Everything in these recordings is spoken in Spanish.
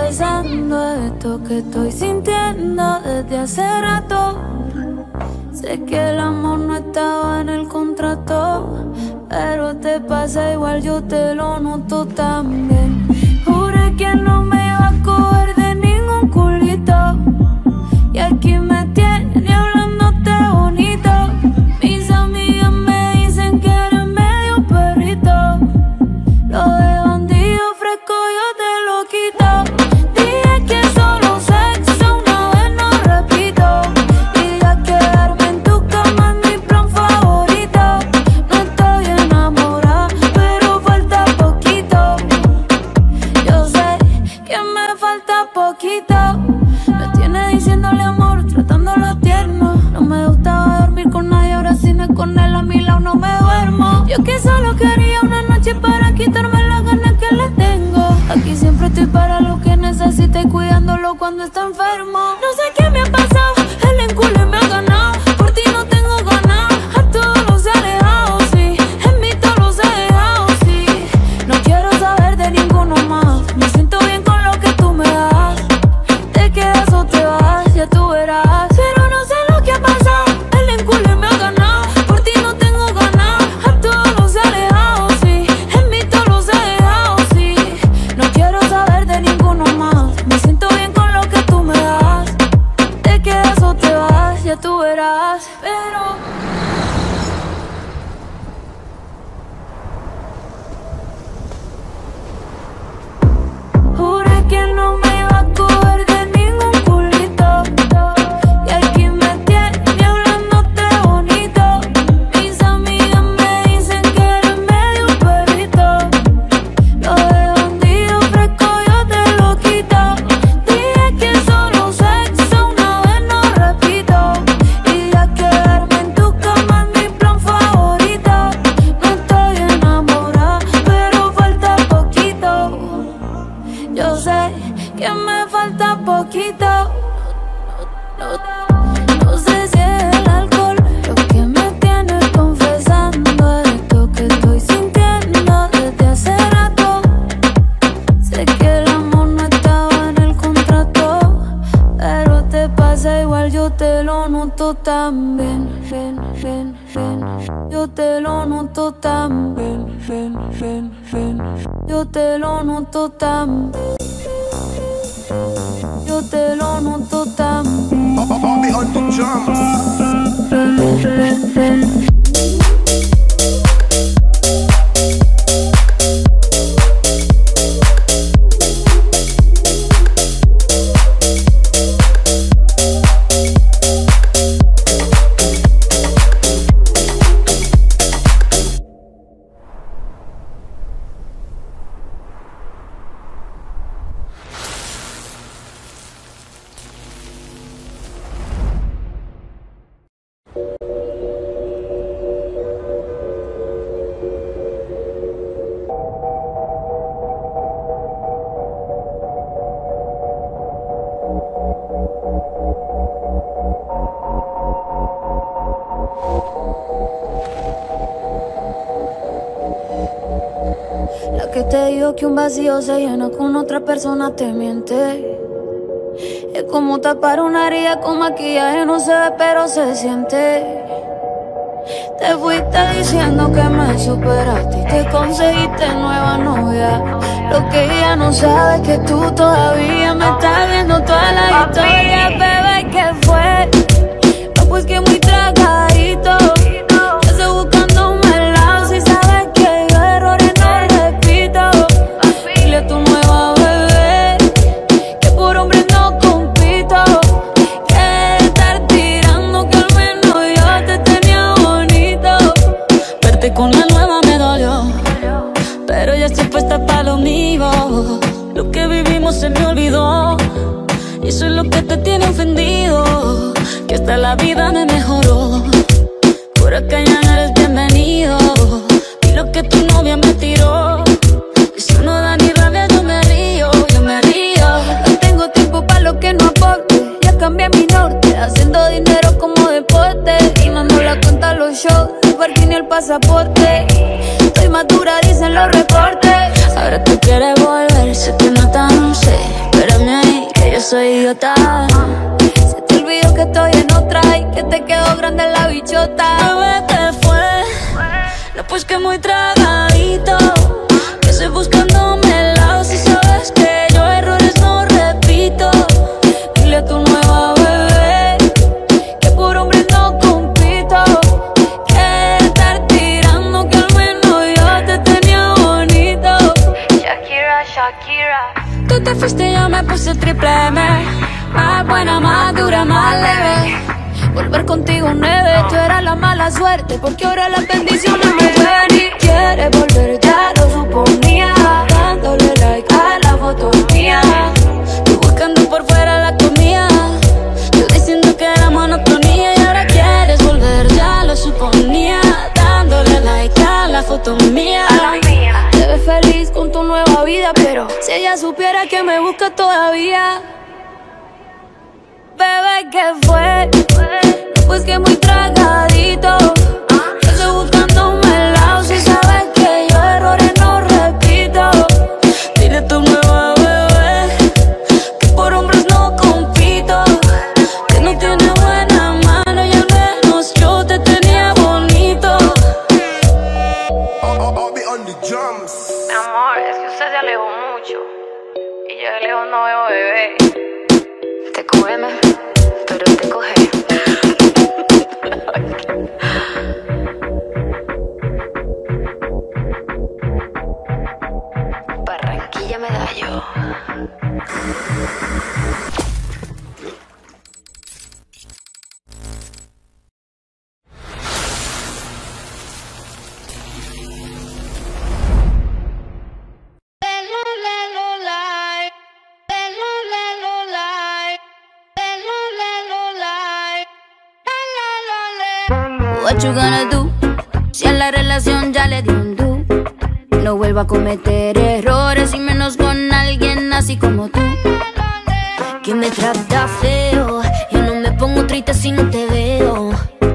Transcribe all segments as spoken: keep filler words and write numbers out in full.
confesando esto que estoy sintiendo desde hace rato. Sé que el amor no estaba en el contrato, pero te pasa igual, yo te lo noto también. Juré que no me iba a coger de ningún culito, y aquí me tiene hablándote bonito. Mis amigas me dicen que eres medio perrito, lo de bandido fresco yo te lo quito. Dije que solo sexo una vez, no repito, y ya quedarme en tu cama es mi plan favorito. No estoy enamorada, pero falta poquito. Yo sé que me falta poquito. Me tiene diciéndole amor, tratándolo tierno. No me gustaba dormir con nadie, ahora si no es con él a mi lado no me duermo. Yo que solo quería una noche para quitarme las ganas que le tengo. Aquí siempre estoy para lo que necesite y cuidándolo cuando está enfermo. No sé qué me ha pasado, el encule me ha ganado. Por ti no tengo ganas, a todos los he alejado, sí. En mí todos los he dejado, sí. No quiero saber de ninguno más. Me siento bien con lo que tú me das. Te quedas o te vas, ya tú verás. Pero no sé lo que ha pasado, el encule me ha ganado. Por ti no tengo ganas, a todos los he alejado, sí. En mí todos los he dejado, sí. No quiero saber de ninguno más. Me siento bien con lo que tú me das. Te quedas o te vas, ya tú verás. Pero juré que no me iba a coger de ningún culito, y aquí me tiene hablándote bonito. Mis amigas me dicen que eres medio perrito, lo de bandido fresco yo te lo quito. Dije que solo sexo una vez, no repito, y ya quedarme en tu cama es mi plan favorito. No estoy enamorada, pero falta poquito. Yo sé que me falta poquito. No, no, no sé si es el alcohol lo que me tiene confesando esto que estoy sintiendo desde hace rato. Sé que el amor no estaba en el contrato, pero te pasa igual, yo te lo noto también. Ven, ven, ven. Yo te lo noto también. Ven, ven, ven. Yo te lo noto también. Yo te lo noto también. Bobby on the drums. Ven, ven, ven. La que te digo que un vacío se llena con otra persona te miente. Es como tapar una herida con maquillaje, no se ve pero se siente. Te fuiste diciendo que me superaste y te conseguiste nueva novia. Lo que ella no sabe es que tú todavía me estás viendo toda la historia. Bebé, ¿qué fue? No, pues que muy tragadito. Ya estoy buscándome el lado. Si sabes que yo errores no repito. Dile a tu nueva bebé que por hombre no compito. Que estar tirando, que al menos yo te tenía bonito. Verte con la nueva me dolió, pero ya estoy puesta para lo mío. Lo que vivimos se me olvidó, y eso es lo que te tiene ofendido. Que hasta la vida me mejoró. Por acá ya no eres bienvenido. Y lo que tu novia me tiró, eso no da ni rabia, yo me río, yo me río. No tengo tiempo para lo que no aporte. Ya cambié mi norte, haciendo dinero como deporte. Y no ando la cuenta a los shows, el parking y el pasaporte. Estoy madura, dicen los reportes. Ahora tú quieres volver, sé que no tan sé, pero a mí soy idiota. Se te olvidó que estoy en otra y que te quedó grande la bichota. Bebé, ¿qué fue? No, pues que muy tragadito, que estoy buscándome el lado. Si sabes que yo errores no repito. Dile a tu nueva bebé que por hombres no compito. Que estar tirando, que al menos yo te tenía bonito. Shakira, Shakira. Tú te fuiste y yo me puse triple M. Más buena, más dura, más leve. Volver contigo nueve, tú eras la mala suerte, porque ahora las bendiciones me ven. Y quieres volver, ya lo suponía, dándole like a la foto mía. Tú buscando por fuera la comida, yo diciendo que era monotonía. Y ahora quieres volver, ya lo suponía, dándole like a la foto mía. Te ves feliz con tu nueva vida, pero si ella supiera que me busca todavía. Bebé, ¿qué fue? Pues que muy tragadito, que estoy buscándome el lado. Si sabes que yo errores no repito. Dile a tu nueva bebé que por hombres no compito. Que no tiene buena mano y al menos yo te tenía bonito. I'll, I'll be on the drums. Mi amor, es que usted se alejó mucho y yo de lejos no veo bebé. Te cógeme, pero te coge. Barranquilla Medallo. What you gonna do? Si a la relación ya le di un do. No vuelvo a cometer errores y menos con alguien así como tú, que me trata feo. Yo no me pongo triste si no te veo.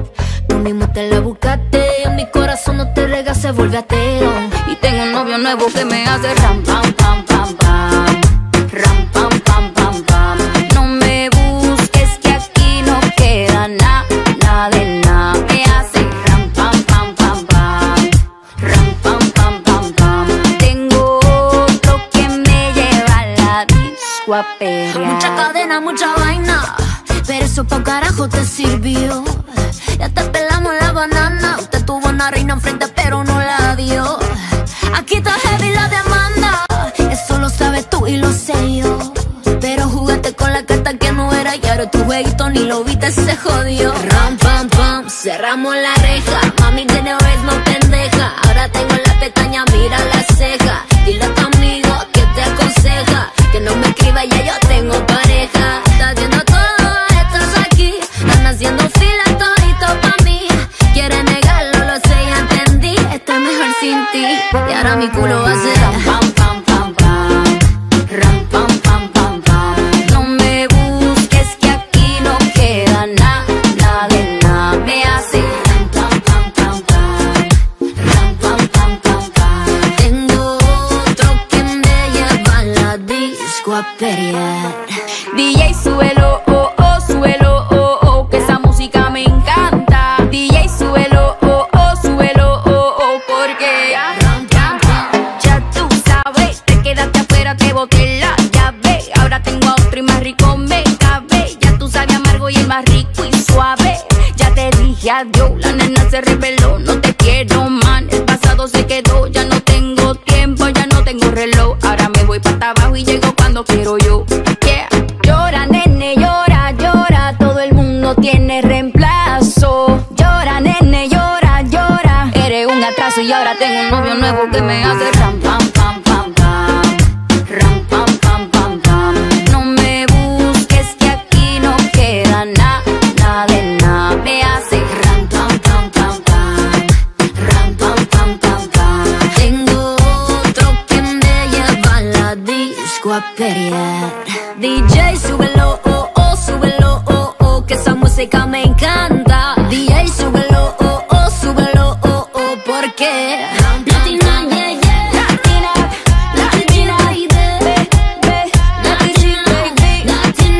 Tú mismo te la buscaste, en mi corazón no te rega, se vuelve ateo. Y tengo un novio nuevo que me hace ram pam pam pam pam, ram pam pam pam pam. No me busques que aquí no queda nada, nada de nada. Me hace ram pam pam pam pam, ram pam pam pam pam. Tengo otro que me lleva a la disco a perrear. Mucha cadena, mucha vaina, pero eso pa' carajo te sirvió. Ya te pelamos la banana. Usted tuvo una reina enfrente pero no la dio. Aquí está heavy la demanda, eso lo sabes tú y lo sé yo. Pero jugaste con la carta que no era y ahora tu jueguito ni lo viste, se jodió. Ram pam pam, cerramos la reja. Mami de no es no pendeja. Ahora tengo la pestaña, mira la ceja. Dile a tu amigo que te aconseja que no me escriba, ya yo tengo pareja. Estás viendo todo, estás aquí, están haciendo fila todito pa' mí. Quiere negarlo, lo sé, ya entendí. Estoy mejor sin ti y ahora mi culo va a ser ram pam pam pam pam, ram pam pam pam pam. No me busques que aquí no queda nada, nada de nada. Me hace ram pam pam pam pam, ram pam pam pam pam. Tengo otro que me lleva a la disco a pelear. D J súbelo, oh oh, súbelo, oh oh, que esa música me encanta. D J súbelo, oh oh, súbelo, oh oh, porque ram pam pam. Ya tú sabes, te quedaste afuera, te boté la llave. Ahora tengo a otro y más rico me cabe. Ya tú sabes amargo y el más rico y suave. Ya te dije adiós, la nena se reveló. No te quiero, man, el pasado se quedó. Ya no tengo tiempo, ya no tengo reloj. Ahora me voy para abajo y llego cuando quiero yo. Yeah. Llora, nene, llora, llora. Todo el mundo tiene reemplazo. Llora, nene, llora, llora. Eres un atraso y ahora tengo un novio nuevo que me hace ram pam pam pam pam, ram pam pam pam pam. No me busques que aquí no queda nada, nada de nada. Me hace ram pam pam pam pam, ram pam pam pam pam. Tengo otro que me lleva a la disco a pelear. D J súbelo, oh oh, súbelo, oh oh, que esa música me encanta. D J súbelo, oh oh, súbelo, oh oh, porque Latina, yeah, yeah. Latina, Latina, baby, baby, Latina, baby, Latina.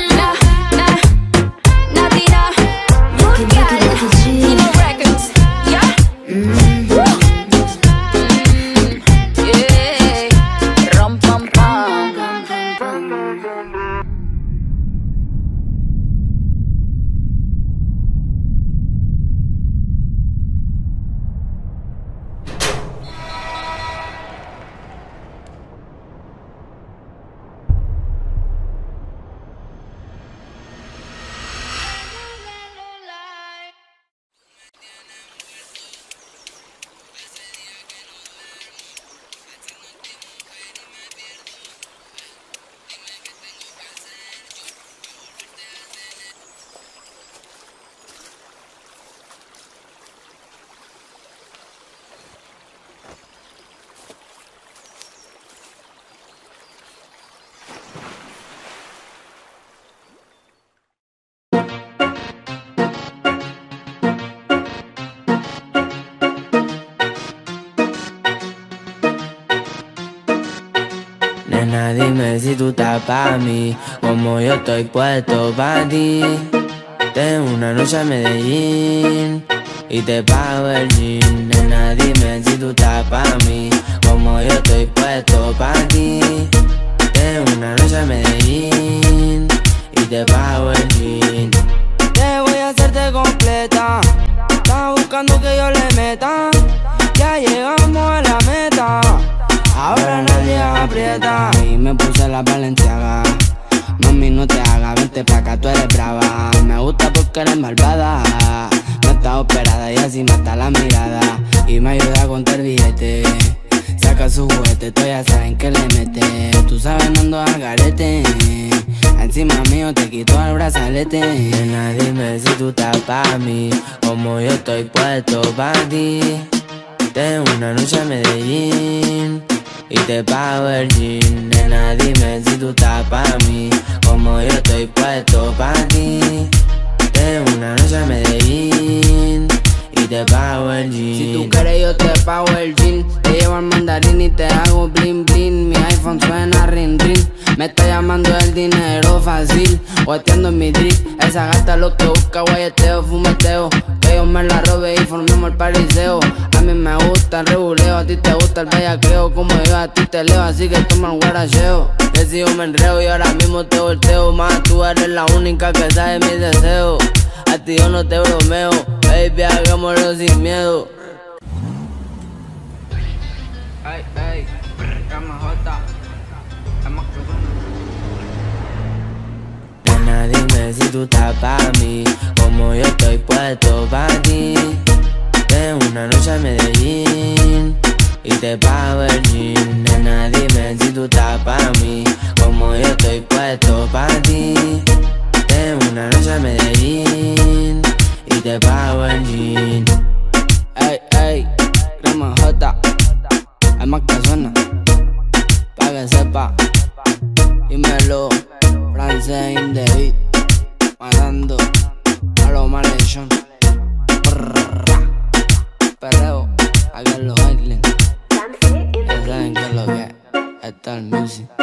tú estás pa' mí, como yo estoy puesto pa' ti. Tengo una noche a Medellín y te pago el jean. Nena, dime si tú estás pa' mí, como yo estoy puesto pa' ti. Tengo una noche a Medellín y te pago el jean. Te voy a hacerte completa. Estás buscando que yo le meta. Ya llegamos a la meta. Ahora nadie aprieta. Y me puse la Balenciaga. Mami, no te hagas, vente pa' acá, tú eres brava. Me gusta porque eres malvada. No estás operada y así mata la mirada. Y me ayuda a contar billetes. Saca su juguete, tú ya saben que le mete. Tú sabes, no ando al garete. Encima mío te quito el brazalete. Nena, dime si tú estás pa' mí, como yo estoy puesto pa' ti. Tengo una noche a Medellín y te pago el jean. Nena, dime si tú estás pa' mí, como yo estoy puesto pa' ti. Tengo una noche a Medellín y te pago el jean. Si tú quieres yo te pago el jean. Te llevo al mandarín y te hago bling bling. Mi iPhone suena ring ring. Me está llamando el dinero fácil, guateando en mi drip. Esa gata lo que busca, guayeteo, fumeteo. Que yo me la robe y formemos el pariseo. A mí me gusta el reguleo, a ti te gusta el bellaqueo. Como yo a ti te leo, así que toma el guaracheo. Decido me enreo y ahora mismo te volteo. Más tú eres la única que sabe mis deseos. A ti yo no te bromeo, baby, hagámoslo sin miedo. Ey, ey, Rama J. Nena, dime si tú estás pa' mí, como yo estoy puesto pa' ti. Tengo una noche a Medellín y te pago el jean. Nena, dime si tú estás pa' mí, como yo estoy puesto pa' ti. Tengo una noche a Medellín y te pago el jean. Ey, ey, Rama J. Hay más que suena, pa' que sepa. Dímelo, francés in the beat, matando a los malhechos. Perreo, aquí en los Islands. Ya saben que es lo que es, está el music.